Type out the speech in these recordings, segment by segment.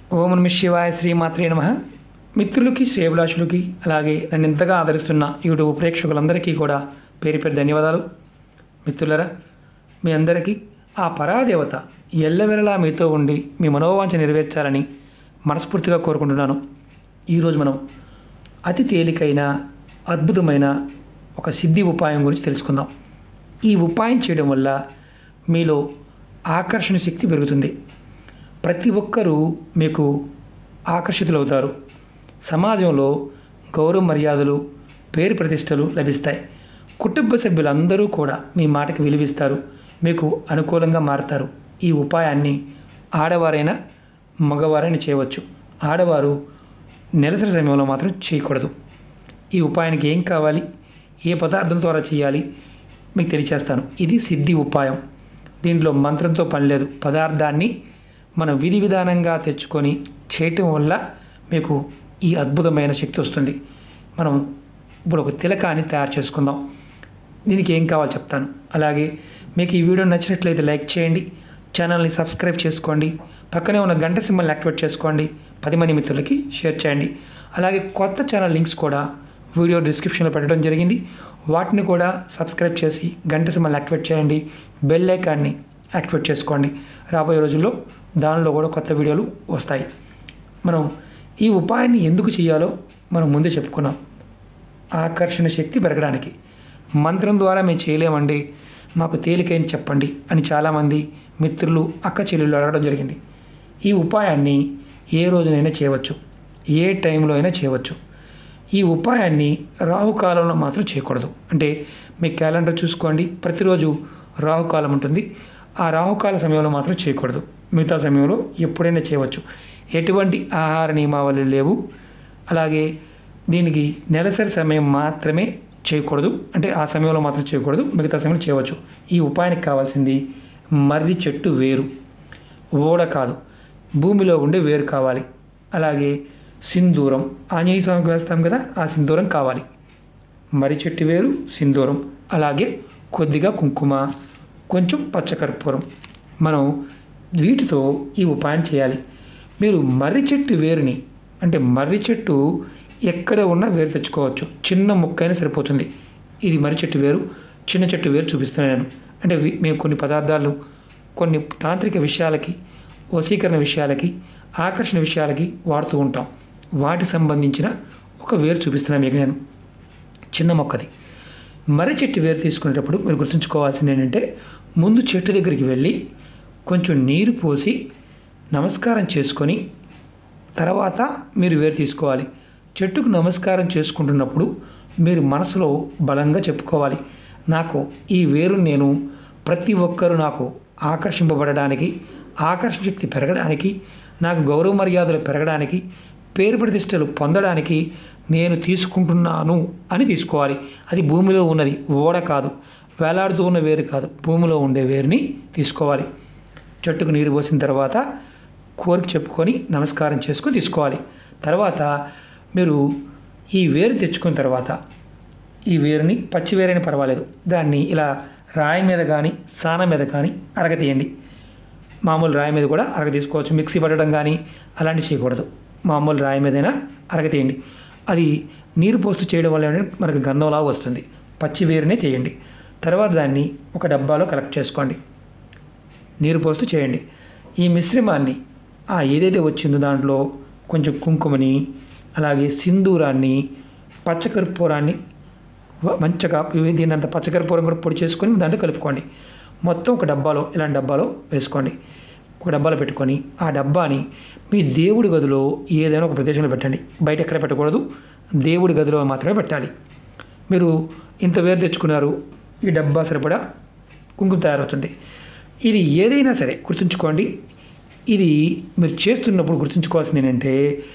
ఓం నమః శివాయ శ్రీమాత్రే నమః. మిత్రులకి శ్రేయభిలాషులకి అలాగే నన్ను ఇంతగా ఆదరిస్తున్న యూట్యూబ్ ప్రేక్షకులందరికీ కూడా పేరు పేరు ధన్యవాదాలు. మిత్రులరా, మీ అందరికీ ఆ పరాదేవత ఎల్లవెల్లలా మీతో ఉండి మీ మనోవాంఛ నెరవేర్చాలని మనస్ఫూర్తిగా కోరుకుంటున్నాను. ఈరోజు మనం అతి తేలికైన అద్భుతమైన ఒక సిద్ధి ఉపాయం గురించి తెలుసుకుందాం. ఈ ఉపాయం చేయడం వల్ల మీలో ఆకర్షణ శక్తి పెరుగుతుంది. ప్రతి ఒక్కరూ మీకు ఆకర్షితులవుతారు. సమాజంలో గౌరవ మర్యాదలు, పేరు ప్రతిష్టలు లభిస్తాయి. కుటుంబ సభ్యులందరూ కూడా మీ మాటకి విలువిస్తారు, మీకు అనుకూలంగా మారతారు. ఈ ఉపాయాన్ని ఆడవారైనా మగవారైనా చేయవచ్చు. ఆడవారు నెలసరి సమయంలో మాత్రం చేయకూడదు. ఈ ఉపాయానికి ఏం కావాలి, ఏ పదార్థం ద్వారా చేయాలి మీకు తెలియచేస్తాను. ఇది సిద్ధి ఉపాయం. దీంట్లో మంత్రంతో పని లేదు. పదార్థాన్ని మనం విధి విధానంగా తెచ్చుకొని చేయటం వల్ల మీకు ఈ అద్భుతమైన శక్తి వస్తుంది. మనం ఇప్పుడు ఒక తిలకాన్ని తయారు చేసుకుందాం. దీనికి ఏం కావాలో చెప్తాను. అలాగే మీకు ఈ వీడియో నచ్చినట్లయితే లైక్ చేయండి, ఛానల్ని సబ్స్క్రైబ్ చేసుకోండి, పక్కనే ఉన్న గంట సింబల్ని యాక్టివేట్ చేసుకోండి, 10 మంది మిత్రులకి షేర్ చేయండి. అలాగే కొత్త ఛానల్ లింక్స్ కూడా వీడియో డిస్క్రిప్షన్లో పెట్టడం జరిగింది. వాటిని కూడా సబ్స్క్రైబ్ చేసి గంట సింబల్ని యాక్టివేట్ చేయండి, బెల్ ఐకాన్ని యాక్టివేట్ చేసుకోండి. రాబోయే రోజుల్లో దానిలో కూడా కొత్త వీడియోలు వస్తాయి. మనం ఈ ఉపాయాన్ని ఎందుకు చేయాలో మనం ముందే చెప్పుకున్నాం. ఆకర్షణ శక్తి పెరగడానికి. మంత్రం ద్వారా మేము చేయలేమండి, మాకు తేలికైన చెప్పండి అని చాలామంది మిత్రులు, అక్క చెల్లెళ్ళు అడగడం జరిగింది. ఈ ఉపాయాన్ని ఏ రోజునైనా చేయవచ్చు, ఏ టైంలో అయినా చేయవచ్చు. ఈ ఉపాయాన్ని రాహుకాలంలో మాత్రం చేయకూడదు. అంటే మీ క్యాలెండర్ చూసుకోండి, ప్రతిరోజు రాహుకాలం ఉంటుంది. ఆ రాహుకాల సమయంలో మాత్రం చేయకూడదు. మిగతా సమయంలో ఎప్పుడైనా చేయవచ్చు. ఎటువంటి ఆహార నియమావళి లేవు. అలాగే దీనికి నెలసరి సమయం మాత్రమే చేయకూడదు. అంటే ఆ సమయంలో మాత్రం చేయకూడదు, మిగతా సమయంలో చేయవచ్చు. ఈ ఉపాయానికి కావాల్సింది మర్రి చెట్టు వేరు, ఓడ కాదు, భూమిలో ఉండే వేరు కావాలి. అలాగే సింధూరం, ఆంజనేయ స్వామికి వేస్తాం కదా, ఆ సింధూరం కావాలి. మర్రి చెట్టు వేరు, సింధూరం, అలాగే కొద్దిగా కుంకుమ, కొంచెం పచ్చకర్పూరం. మనం వీటితో ఈ ఉపాయం చేయాలి. మీరు మర్రి చెట్టు వేరుని, అంటే మర్రి చెట్టు ఎక్కడ ఉన్నా వేరు తెచ్చుకోవచ్చు. చిన్న ముక్క అయినా సరిపోతుంది. ఇది మర్రి చెట్టు వేరు, చిన్న చెట్టు వేరు చూపిస్తున్నాను నేను. అంటే మేము కొన్ని పదార్థాలు, కొన్ని తాంత్రిక విషయాలకి, వశీకరణ విషయాలకి, ఆకర్షణ విషయాలకి వాడుతూ ఉంటాం. వాటికి సంబంధించిన ఒక వేరు చూపిస్తున్నాను మీకు నేను. చిన్న మొక్కది మర్రి చెట్టు వేరు తీసుకునేటప్పుడు మీరు గుర్తుంచుకోవాల్సింది ఏంటంటే, ముందు చెట్టు దగ్గరికి వెళ్ళి కొంచెం నీరు పోసి నమస్కారం చేసుకొని తర్వాత మీరు వేరు తీసుకోవాలి. చెట్టుకు నమస్కారం చేసుకుంటున్నప్పుడు మీరు మనసులో బలంగా చెప్పుకోవాలి, నాకు ఈ వేరు నేను ప్రతి ఒక్కరూ నాకు ఆకర్షింపబడడానికి, ఆకర్షణ శక్తి పెరగడానికి, నాకు గౌరవ మర్యాదలు పెరగడానికి, పేరు ప్రతిష్టలు పొందడానికి నేను తీసుకుంటున్నాను అని తీసుకోవాలి. అది భూమిలో ఉన్నది, ఓడ కాదు, వేలాడుతూ ఉన్న వేరు కాదు, భూమిలో ఉండే వేరుని తీసుకోవాలి. చెట్టుకు నీరు పోసిన తర్వాత కోరిక చెప్పుకొని నమస్కారం చేసుకొని తీసుకోవాలి. తర్వాత మీరు ఈ వేరు తెచ్చుకున్న తర్వాత ఈ వేరుని, పచ్చి వేరైనా పర్వాలేదు, దాన్ని ఇలా రాయి మీద కానీ సాన మీద కానీ అరగతీయండి. మామూలు రాయి మీద కూడా అరగ తీసుకోవచ్చు. మిక్సీ పట్టడం కానీ అలాంటివి చేయకూడదు. మామూలు రాయి మీదైనా అరగతీయండి. అది నీరు పోస్తూ చేయడం వల్ల మనకు గంధంలా వస్తుంది. పచ్చి వేరునే చేయండి. తర్వాత దాన్ని ఒక డబ్బాలో కలెక్ట్ చేసుకోండి. నీరు పోస్తూ చేయండి. ఈ మిశ్రమాన్ని ఏదైతే వచ్చిందో దాంట్లో కొంచెం కుంకుమని, అలాగే సింధూరాన్ని, పచ్చకర్పూరాన్ని మంచిగా దీన్నంత పచ్చకర్పూరం కూడా పొడి చేసుకొని దాంట్లో కలుపుకోండి. మొత్తం ఒక డబ్బాలో, ఇలాంటి డబ్బాలో వేసుకోండి. ఒక డబ్బాలో పెట్టుకొని ఆ డబ్బాని మీ దేవుడి గదిలో ఏదైనా ఒక ప్రదేశంలో పెట్టండి. బయట ఎక్కడ పెట్టకూడదు, దేవుడి గదిలో మాత్రమే పెట్టాలి. మీరు ఇంత వేరు తెచ్చుకున్నారు, ఈ డబ్బా సరిపడా కుంకుమ తయారవుతుంది. ఇది ఏదైనా సరే గుర్తుంచుకోండి. ఇది మీరు చేస్తున్నప్పుడు గుర్తుంచుకోవాల్సింది ఏంటంటే,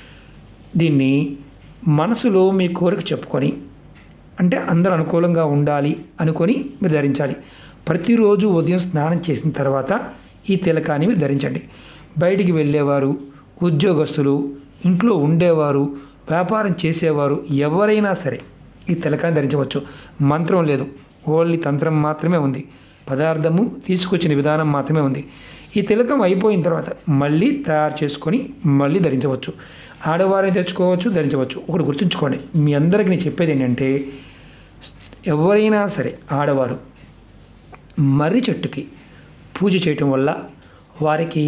దీన్ని మనసులో మీ కోరిక చెప్పుకొని, అంటే అందరూ అనుకూలంగా ఉండాలి అనుకొని మీరు ధరించాలి. ప్రతిరోజు ఉదయం స్నానం చేసిన తర్వాత ఈ తిలకాన్ని మీరు ధరించండి. బయటికి వెళ్ళేవారు, ఉద్యోగస్తులు, ఇంట్లో ఉండేవారు, వ్యాపారం చేసేవారు ఎవరైనా సరే ఈ తిలకాన్ని ధరించవచ్చు. మంత్రం లేదు, ఓన్లీ తంత్రం మాత్రమే ఉంది. పదార్థము తీసుకొచ్చిన విధానం మాత్రమే ఉంది. ఈ తిలకం అయిపోయిన తర్వాత మళ్ళీ తయారు చేసుకొని మళ్ళీ ధరించవచ్చు. ఆడవారిని తెచ్చుకోవచ్చు, ధరించవచ్చు. ఒకటి గుర్తుంచుకోండి, మీ అందరికీ నేను చెప్పేది ఏంటంటే, ఎవరైనా సరే ఆడవారు మర్రి చెట్టుకి పూజ చేయటం వల్ల వారికి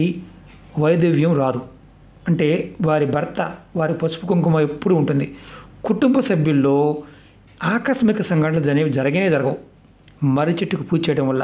వైదవ్యం రాదు. అంటే వారి భర్త, వారి పసుపు కుంకుమ ఎప్పుడు ఉంటుంది. కుటుంబ సభ్యుల్లో ఆకస్మిక సంఘటనలు అనేవి జరగవు మర్రి చెట్టుకు పూజ చేయడం వల్ల.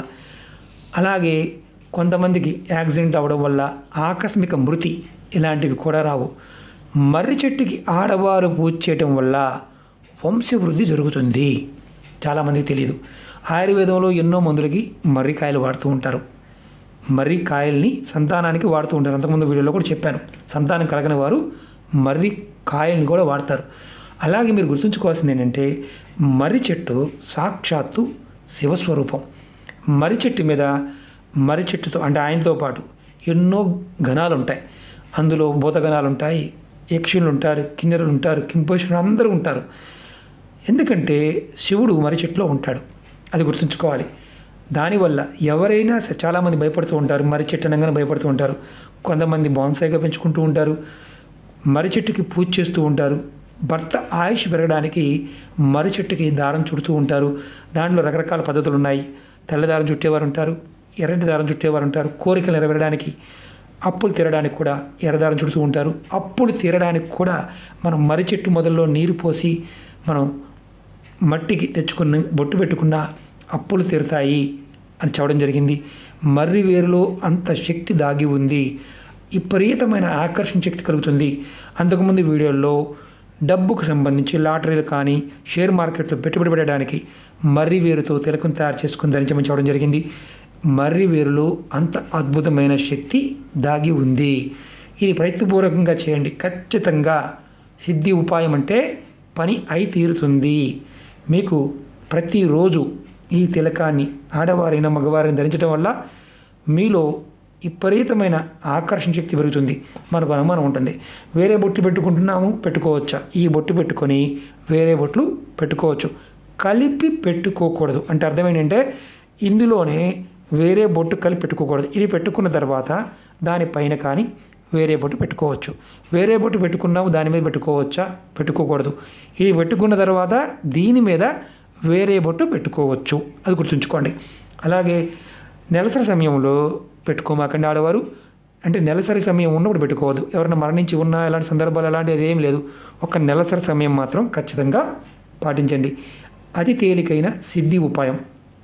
అలాగే కొంతమందికి యాక్సిడెంట్ అవ్వడం వల్ల ఆకస్మిక మృతి ఇలాంటివి కూడా రావు. మర్రి చెట్టుకి ఆడవారు పూజ చేయటం వల్ల వంశవృద్ధి జరుగుతుంది. చాలామందికి తెలియదు. ఆయుర్వేదంలో ఎన్నో మందులకి మర్రికాయలు వాడుతూ ఉంటారు. మర్రి కాయల్ని సంతానానికి వాడుతూ ఉంటారు. అంతకుముందు వీడియోలో కూడా చెప్పాను, సంతానం కలగని వారు మర్రి కాయల్ని కూడా వాడతారు. అలాగే మీరు గుర్తుంచుకోవాల్సింది ఏంటంటే, మర్రి చెట్టు సాక్షాత్తు శివస్వరూపం. మర్రి చెట్టు మీద, మర్రి చెట్టుతో అంటే ఆయనతో పాటు ఎన్నో గణాలు ఉంటాయి. అందులో భూతగణాలు ఉంటాయి, యక్షులు ఉంటారు, కిన్నెరులు ఉంటారు, కింపురుషులు అందరూ ఉంటారు. ఎందుకంటే శివుడు మర్రి చెట్టులో ఉంటాడు, అది గుర్తుంచుకోవాలి. దానివల్ల ఎవరైనా చాలామంది భయపడుతూ ఉంటారు, మర్రి చెట్టు అనగానే భయపడుతూ ఉంటారు. కొంతమంది బాన్సాయిగా పెంచుకుంటూ ఉంటారు, మర్రి చెట్టుకి పూజ చేస్తూ ఉంటారు. భర్త ఆయుష్ పెరగడానికి మర్రి చెట్టుకి దారం చుడుతూ ఉంటారు. దాంట్లో రకరకాల పద్ధతులు ఉన్నాయి. తెల్ల దారం చుట్టేవారు ఉంటారు, ఎర్రటి దారం చుట్టేవారు ఉంటారు. కోరికలు నెరవేరడానికి, అప్పులు తీరడానికి కూడా ఎర్రదారం చుడుతూ ఉంటారు. అప్పులు తీరడానికి కూడా మనం మర్రి చెట్టు మొదల్లో నీరు పోసి మనం మట్టికి తెచ్చుకుని బొట్టు పెట్టుకున్న అప్పులు తీరుతాయి అని చెప్పడం జరిగింది. మర్రి వేరులో అంత శక్తి దాగి ఉంది, విపరీతమైన ఆకర్షణ శక్తి కలుగుతుంది. అంతకుముందు వీడియోల్లో డబ్బుకు సంబంధించి లాటరీలు కానీ షేర్ మార్కెట్లో పెట్టుబడి పెట్టడానికి మర్రి వేరుతో తిలకం తయారు చేసుకుని ధరించమని చెప్పడం జరిగింది. మర్రి వేరులో అంత అద్భుతమైన శక్తి దాగి ఉంది. ఇది ప్రయత్నపూర్వకంగా చేయండి, ఖచ్చితంగా సిద్ధి ఉపాయం అంటే పని అయి తీరుతుంది. మీకు ప్రతిరోజు ఈ తిలకాన్ని ఆడవారైన మగవారిని ధరించడం వల్ల మీలో విపరీతమైన ఆకర్షణ శక్తి పెరుగుతుంది. మనకు అనుమానం ఉంటుంది, వేరే బొట్టు పెట్టుకుంటున్నాము, పెట్టుకోవచ్చా? ఈ బొట్టు పెట్టుకొని వేరే బొట్లు పెట్టుకోవచ్చు, కలిపి పెట్టుకోకూడదు. అంటే అర్థం ఏంటంటే, ఇందులోనే వేరే బొట్టు కలిపి పెట్టుకోకూడదు. ఇది పెట్టుకున్న తర్వాత దానిపైన కానీ వేరే బొట్టు పెట్టుకోవచ్చు. వేరే బొట్టు పెట్టుకున్నాము, దాని మీద పెట్టుకోవచ్చా? పెట్టుకోకూడదు. ఇది పెట్టుకున్న తర్వాత దీని మీద వేరే బొట్టు పెట్టుకోవచ్చు, అది గుర్తుంచుకోండి. అలాగే నెలసరి సమయంలో పెట్టుకోమాకండి ఆడవారు. అంటే నెలసరి సమయం ఉన్నప్పుడు పెట్టుకోవద్దు. ఎవరైనా మరణించి ఉన్నా ఇలాంటి సందర్భాలు అలాంటిది ఏం లేదు. ఒక నెలసరి సమయం మాత్రం ఖచ్చితంగా పాటించండి. అతి తేలికైన సిద్ధి ఉపాయం.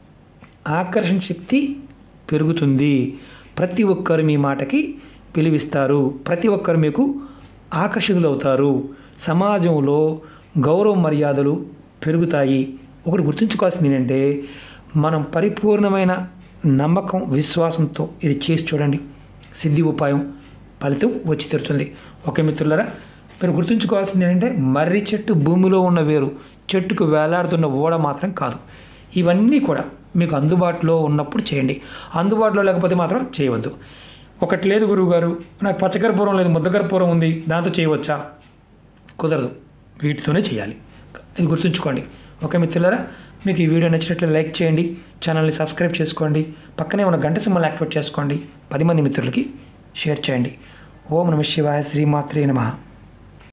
ఆకర్షణ శక్తి పెరుగుతుంది. ప్రతి ఒక్కరు మీ మాటకి విలువిస్తారు, ప్రతి ఒక్కరు మీకు ఆకర్షితులవుతారు. సమాజంలో గౌరవ మర్యాదలు పెరుగుతాయి. ఒకటి గుర్తుంచుకోవాల్సింది ఏంటంటే, మనం పరిపూర్ణమైన నమ్మకం, విశ్వాసంతో ఇది చేసి చూడండి. సిద్ధి ఉపాయం ఫలితం వచ్చి తీరుతుంది. ఓకే మిత్రులారా, మీరు గుర్తుంచుకోవాల్సింది ఏంటంటే, మర్రి చెట్టు భూమిలో ఉన్న వేరు, చెట్టుకు వేలాడుతున్న ఓడ మాత్రం కాదు. ఇవన్నీ కూడా మీకు అందుబాటులో ఉన్నప్పుడు చేయండి, అందుబాటులో లేకపోతే మాత్రం చేయవద్దు. ఒకటి లేదు గురువుగారు, నాకు పచ్చకర్పూరం లేదు, ముద్దకర్పూరం ఉంది, దాంతో చేయవచ్చా? కుదరదు, వీటితోనే చేయాలి. ఇది గుర్తుంచుకోండి. ఓకే మిత్రులారా, మీకు ఈ వీడియో నచ్చినట్లయితే లైక్ చేయండి, ఛానల్ని సబ్స్క్రైబ్ చేసుకోండి, పక్కనే ఉన్న గంట సింబల్ యాక్టివేట్ చేసుకోండి, 10 మంది మిత్రులకి షేర్ చేయండి. ఓం నమః శివాయ, శ్రీమాత్రే నమః.